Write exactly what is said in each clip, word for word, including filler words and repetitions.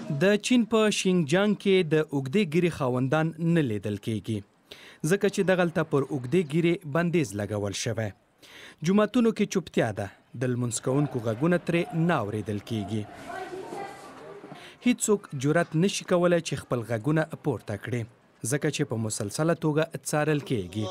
د چین په شینجیانګ کې د اوږدې ګیرې خاوندان نه لیدل کیږي ځکه چې دغلته پر اوږدې ګیرې بندیز لګول شوی. جوماتونو کې چوپتیا ده، د لمونځ کوونکو غږونه ترې نه اورېدل کیږي. هیڅوک جرأت نشي کولی چې خپل غږونه پورته کړي ځکه چې په مسلسله توګه څارل کیږي.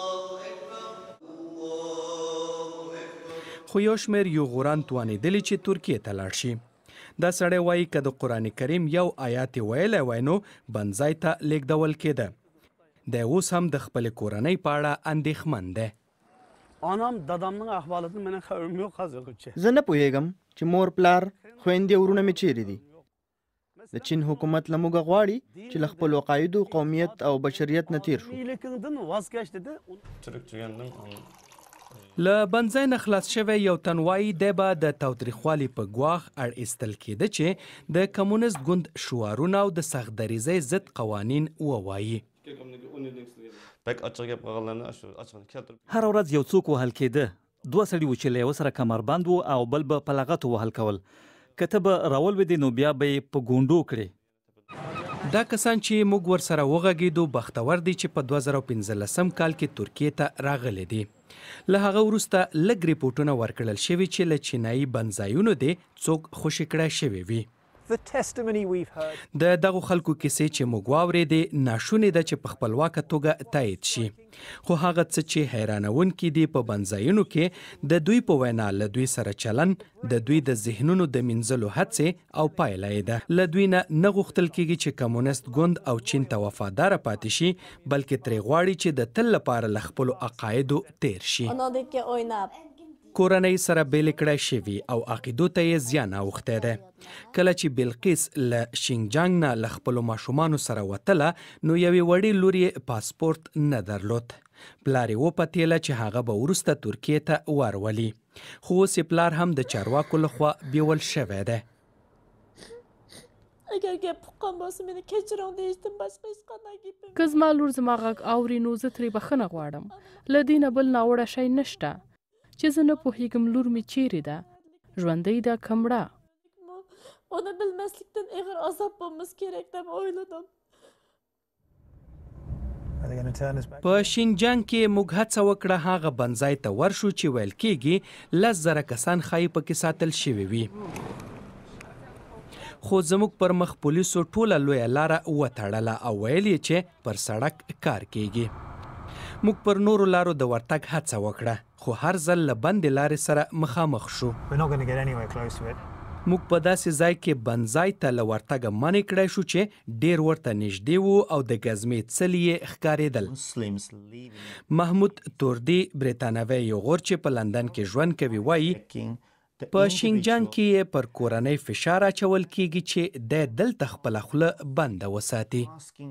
خو یو شمېر یوغوران توانېدلي چې ترکیې ته لاړ شي. دا سړی وایي که د قرآن کریم یو آیات یې ویلی وای نو بندځای ته لیږدول کېده. دی اوس هم د خپلې کورنۍ په اړه اندېښمن دی. زه نه پوهېږم چې مور پلار خویندې ورونه مې چیرې دي. د چین حکومت له موږه غواړي چې له خپلو عقایدو، قومیت او بشریت نه تیر شو. له بندځای نه خلاص شوی یو تن وایي دی به د تاوتریخوالي په ګواښ اړ ایستل کېده چې د کمونیست ګوند شعارونه او د سختدریزۍ ضد قوانین ووایي. هر ورځ یو څوک وهل کېده. دوه سړي و چې له یو سره کمربند و او بل به په لغتو وهل کول. که ته به راولوېدې نو بیا به یې په ګونډو کړې. دا کسان چې موږ ورسره وغږېدو بختور دي چې په دوه زره پنځلسم کال کې ترکیې ته راغلي دي. له هغه وروسته لږ ریپورټونه ورکړل شوي چې له چینایي بندځایونو دې څوک خوشي کړی شوي وي. د دغو خلکو کیسې چې موږ واورېدې ناشونې ده چې په خپلواکه توګه تایید شي. خو هغه څه چې حیرانونکي دي په بندځایونو کې د دوی په وینا له دوی سره چلن، د دوی د ذهنونو د مینځلو هڅې او پایله یې ده. له دوی نه نه غوښتل کېږي چې کمونیست ګوند او چین ته وفاداره پاتې شي بلکې ترې غواړي چې د تل لپاره له خپلو عقایدو تیر شي. کورنۍ سره بیلې کړی شوي او عقیدو ته یې زیان اوښتی دی. کله چې بلقیس له شینجیانګ نه له خپلو ماشومانو سره وتله نو یوې وړې لور یې پاسپورت نه درلود. پلار یې وپتېله چې هغه به وروسته ترکیې ته ورولي. خو اوس یې پلار هم د چارواکو لخوا بیول شوی دی. که زما لور زما غږ اوري نو زه ترې بخښنه غواړم. له دې نه بل ناوړه شی نشته چې زه نه پوهېږم لور مې چیرې ده، ژوندۍ ده که مړه. په شینجیانګ کې موږ هڅه وکړه هغه بندځای ته ورشو چې ویل کېږي لس زره کسان ښایي پکې ساتل شوي وي. خو زموږ پر مخ پولیسو ټوله لویه لاره وتړله او ویل یې چې پر سړک کار کیږي. موږ پر نورو لارو د ورتګ هڅه وکړه خو هر ځل له بندې لارې سره مخامخ شو. موږ په داسې ځای کې بندځای ته له ورتګه منع کړی شو چې ډېر ورته نږدې وو او د ګزمې څلي یې ښکارېدل. محمود توردي برېټانوی یوغور چې په لندن کې ژوند کوي وایي په شینجیانګ کې یې پر کورنۍ فشار اچول کېږي چې دی دلته خپله خوله بنده وساتي.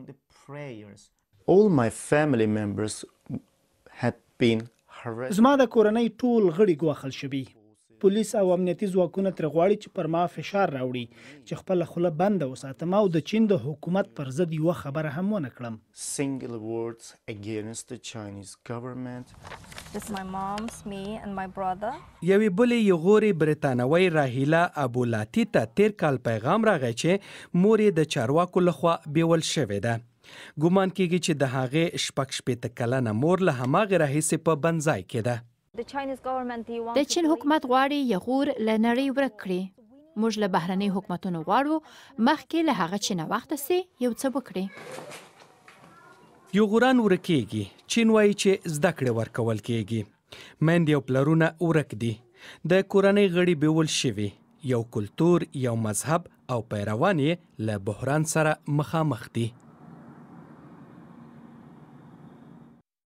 زما د کورنۍ ټول غړي ګواښل شوي. پولیس او امنیتي ځواکونه ترې غواړي چې پر ما فشار راوړي چې خپله خوله بنده وساتم او د چین د حکومت پر ضد یوه خبره هم ونه کړم. یوې بلې یغورې برېټانوۍ راهیله ابولاتی ته تیر کال پیغام راغی چې مور یې د چارواکو لخوا بیول شوې ده. ګومان کېږي چې د هغې شپږ شپېته کلنه مور له هماغې راهیسې په بندځای کې ده. د چین حکومت غواړي یغور له نړۍ ورک کړي. موږ له بهرنۍ حکومتونو غواړو مخکې له هغه چې ناوخته سي یو څه وکړي. یغوران ورکېږي. چین وایي چې زده کړې ورکول کېږي. میندې او پلرونه ورک دي. د کورنۍ غړي بیول شوي. یو کلتور، یو مذهب او پیروان یې له بحران سره مخامخ دي.